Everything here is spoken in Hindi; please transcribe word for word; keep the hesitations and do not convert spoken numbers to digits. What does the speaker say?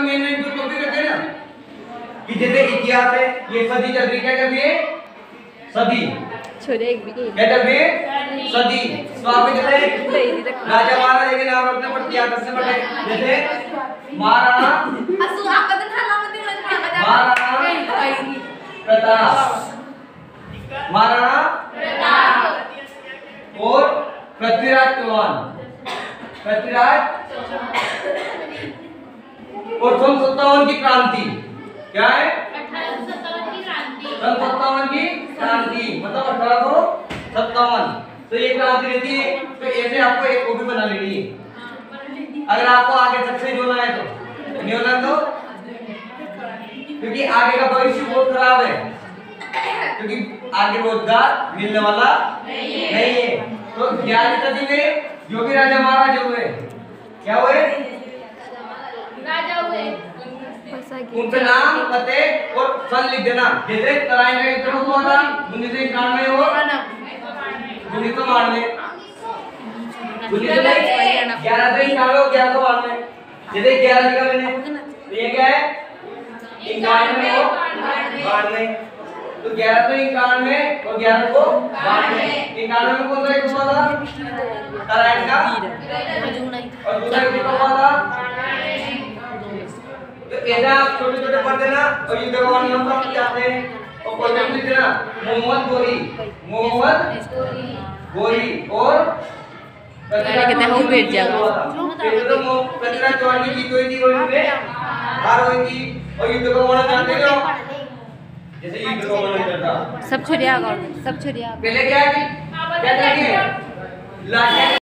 मेन मेन तो टॉपिक रहते हैं ना कि जैसे इतिहास है, ये सदी चल रही, क्या चल रही है? सदी। छोड़े एक भी क्या चल रही है? सदी। तो आप जैसे राजा महाराजा के नाम रखने पड़ते हैं, आदर्श से पढ़े। जैसे महाराणा असु आपका तो था नाम मत मुझे पता महाराणा प्रताप, महाराणा प्रताप और पृथ्वीराज चौहान, पृथ्वीराज और सन सत्तावन की क्रांति। क्या है? अठारह सौ सत्तावन की क्रांति। सन सत्तावन की क्रांति मतलब अठारह सौ सत्तावन। तो ये क्रांति रहती है, तो ऐसे आपको एक कॉपी बना लेनी है अगर आपको आगे सक्सेस होना है तो। नहीं होना तो क्योंकि आगे का भविष्य बहुत खराब है, क्योंकि आगे रोजगार मिलने वाला नहीं है, नहीं है। तो ग्यारहवीं सदी में जो भी राजा महाराजा हुए, क्या हुए? राजा हुए, उनके नाम, पते और सन लिख देना। जैसे तराइन का युद्ध कब हुआ था? उन्नीस सौ इक्यानवे और उन्नीस सौ बानवे, ग्यारह सौ इक्यानवे और ग्यारह सौ बानवे। जैसे ग्यारह लिखा मैंने, तो ये क्या है? इक्यानवे और बानवे। तो ग्यारह सौ इक्यानवे और ग्यारह सौ बानवे। इक्यानवे में कौन सा युद्ध हुआ था? तराइन का। और दूसरा युद्ध कब हुआ था? तो ऐसा आप छोटे छोटे पढ़ देना और युद्ध का नाम समझ जाते हैं और कोई नाम लिख देना। मोहम्मद गोरी, मोहम्मद गोरी और कितने हो बैठ जाओ। तो पृथ्वीराज चौहान की जीत हुई थी और इनमें हार हुई थी। और युद्ध का वर्णन जानते हो? जैसे युद्ध का वर्णन करता सब छुड़िया सब छुड़िया पहले क्या है? क्या करेंगे?